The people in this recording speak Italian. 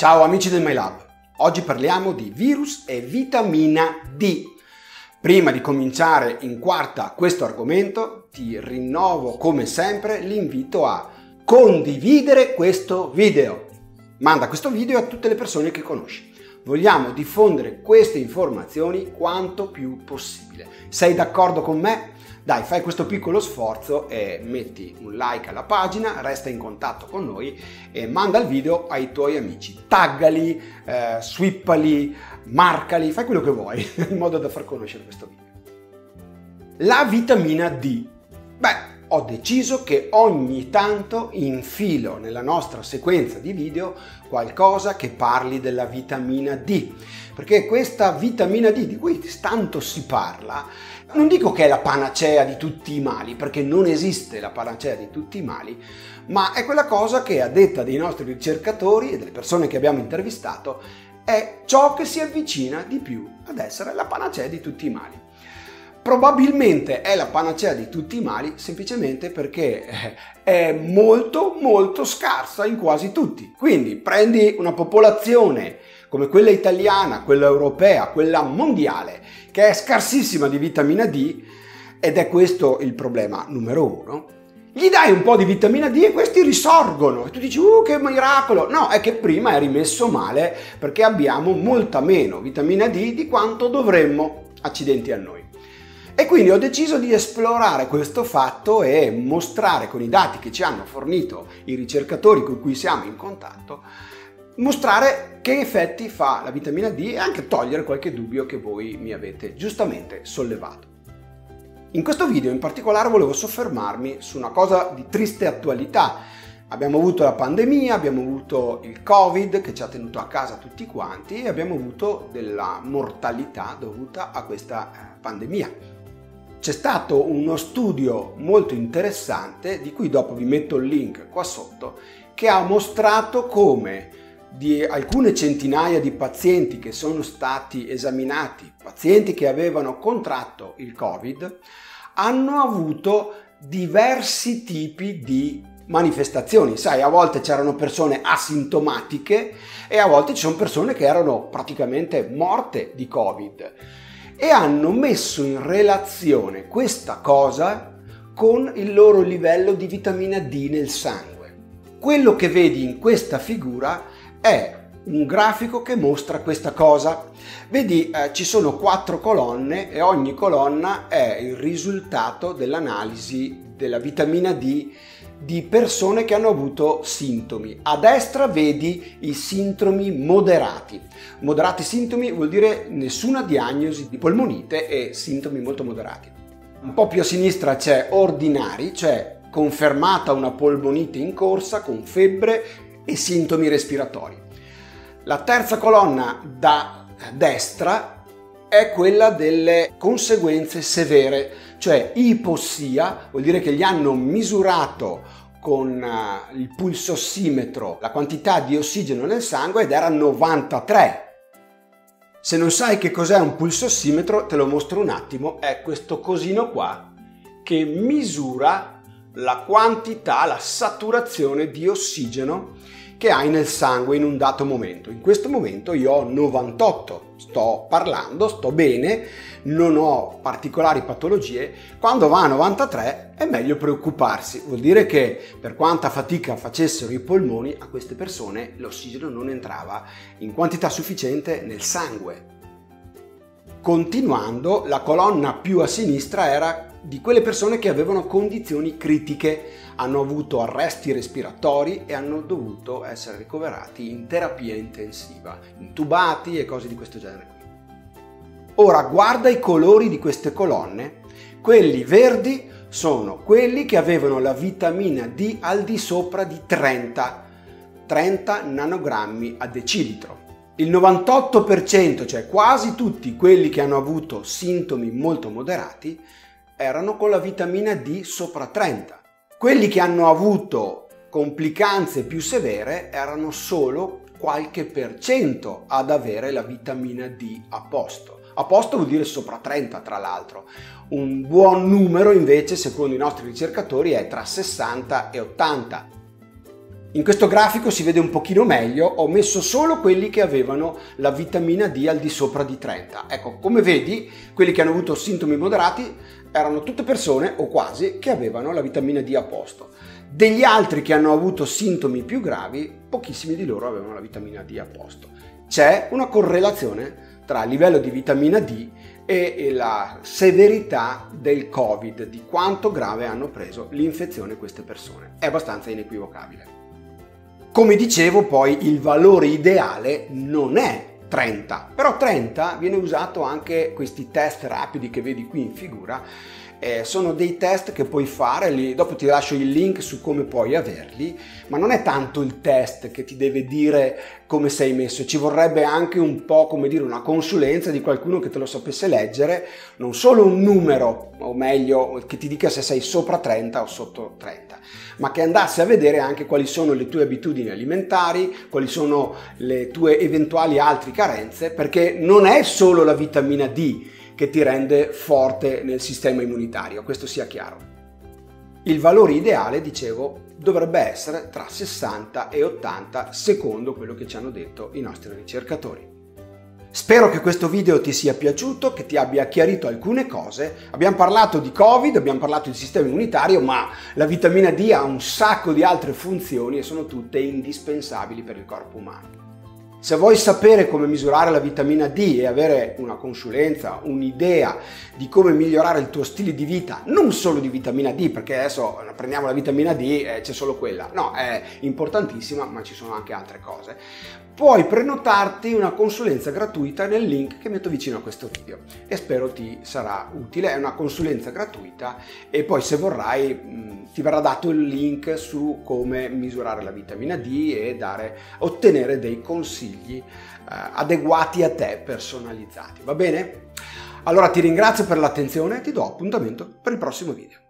Ciao amici del MyLab, oggi parliamo di virus e vitamina D. Prima di cominciare in quarta questo argomento, ti rinnovo come sempre l'invito a condividere questo video. Manda questo video a tutte le persone che conosci. Vogliamo diffondere queste informazioni quanto più possibile. Sei d'accordo con me? Dai, fai questo piccolo sforzo e metti un like alla pagina, resta in contatto con noi e manda il video ai tuoi amici. Taggali, swippali, marcali, fai quello che vuoi in modo da far conoscere questo video. La vitamina D. Ho deciso che ogni tanto infilo nella nostra sequenza di video qualcosa che parli della vitamina D, perché questa vitamina D di cui tanto si parla, non dico che è la panacea di tutti i mali, perché non esiste la panacea di tutti i mali, ma è quella cosa che, a detta dei nostri ricercatori e delle persone che abbiamo intervistato, è ciò che si avvicina di più ad essere la panacea di tutti i mali. Probabilmente è la panacea di tutti i mali semplicemente perché è molto scarsa in quasi tutti. Quindi prendi una popolazione come quella italiana, quella europea, quella mondiale, che è scarsissima di vitamina D, ed è questo il problema numero uno. Gli dai un po' di vitamina D e questi risorgono e tu dici che miracolo! No, è che prima è rimesso male perché abbiamo molta meno vitamina D di quanto dovremmo, accidenti a noi. E quindi ho deciso di esplorare questo fatto e mostrare con i dati che ci hanno fornito i ricercatori con cui siamo in contatto, mostrare che effetti fa la vitamina D e anche togliere qualche dubbio che voi mi avete giustamente sollevato. In questo video in particolare volevo soffermarmi su una cosa di triste attualità. Abbiamo avuto la pandemia, abbiamo avuto il Covid che ci ha tenuto a casa tutti quanti e abbiamo avuto della mortalità dovuta a questa pandemia. C'è stato uno studio molto interessante, di cui dopo vi metto il link qua sotto, che ha mostrato come di alcune centinaia di pazienti che sono stati esaminati, pazienti che avevano contratto il Covid, hanno avuto diversi tipi di manifestazioni. Sai, a volte c'erano persone asintomatiche e a volte ci sono persone che erano praticamente morte di Covid. E hanno messo in relazione questa cosa con il loro livello di vitamina D nel sangue. Quello che vedi in questa figura è un grafico che mostra questa cosa. Vedi, ci sono 4 colonne e ogni colonna è il risultato dell'analisi della vitamina D di persone che hanno avuto sintomi. A destra vedi i sintomi moderati. Moderati sintomi vuol dire nessuna diagnosi di polmonite e sintomi molto moderati. Un po' più a sinistra c'è ordinari, cioè confermata una polmonite in corsa con febbre e sintomi respiratori. La terza colonna da destra è quella delle conseguenze severe, cioè ipossia, vuol dire che gli hanno misurato con il pulsossimetro la quantità di ossigeno nel sangue ed era 93. Se non sai che cos'è un pulsossimetro, te lo mostro un attimo, è questo cosino qua che misura la quantità, la saturazione di ossigeno che hai nel sangue in un dato momento. In questo momento io ho 98, sto parlando, sto bene, non ho particolari patologie. Quando va a 93 è meglio preoccuparsi, vuol dire che per quanta fatica facessero i polmoni, a queste persone l'ossigeno non entrava in quantità sufficiente nel sangue. Continuando, la colonna più a sinistra era di quelle persone che avevano condizioni critiche, hanno avuto arresti respiratori e hanno dovuto essere ricoverati in terapia intensiva, intubati e cose di questo genere. Ora guarda i colori di queste colonne, quelli verdi sono quelli che avevano la vitamina D al di sopra di 30 nanogrammi a decilitro. Il 98%, cioè quasi tutti quelli che hanno avuto sintomi molto moderati, erano con la vitamina D sopra 30. Quelli che hanno avuto complicanze più severe erano solo qualche % ad avere la vitamina D a posto. A posto vuol dire sopra 30, tra l'altro. Un buon numero invece, secondo i nostri ricercatori, è tra 60 e 80. In questo grafico si vede un pochino meglio, ho messo solo quelli che avevano la vitamina D al di sopra di 30. Ecco, come vedi, quelli che hanno avuto sintomi moderati erano tutte persone, o quasi, che avevano la vitamina D a posto. Degli altri che hanno avuto sintomi più gravi, pochissimi di loro avevano la vitamina D a posto. C'è una correlazione tra il livello di vitamina D e la severità del Covid, di quanto grave hanno preso l'infezione queste persone. È abbastanza inequivocabile. Come dicevo, poi il valore ideale non è 30, però 30 viene usato anche questi test rapidi che vedi qui in figura. Sono dei test che puoi fare, dopo ti lascio il link su come puoi averli, ma non è tanto il test che ti deve dire come sei messo, ci vorrebbe anche un po', come dire, una consulenza di qualcuno che te lo sapesse leggere, non solo un numero, o meglio, che ti dica se sei sopra 30 o sotto 30, ma che andasse a vedere anche quali sono le tue abitudini alimentari, quali sono le tue eventuali altre carenze, perché non è solo la vitamina D che ti rende forte nel sistema immunitario, questo sia chiaro. Il valore ideale, dicevo, dovrebbe essere tra 60 e 80 secondo quello che ci hanno detto i nostri ricercatori. Spero che questo video ti sia piaciuto, che ti abbia chiarito alcune cose. Abbiamo parlato di Covid, abbiamo parlato di sistema immunitario, ma la vitamina D ha un sacco di altre funzioni e sono tutte indispensabili per il corpo umano. Se vuoi sapere come misurare la vitamina D e avere una consulenza, un'idea di come migliorare il tuo stile di vita, non solo di vitamina D, perché adesso prendiamo la vitamina D e c'è solo quella, no, è importantissima, ma ci sono anche altre cose, puoi prenotarti una consulenza gratuita nel link che metto vicino a questo video e spero ti sarà utile. È una consulenza gratuita e poi, se vorrai, ti verrà dato il link su come misurare la vitamina D e ottenere dei consigli adeguati a te, personalizzati. Va bene? Allora ti ringrazio per l'attenzione e ti do appuntamento per il prossimo video.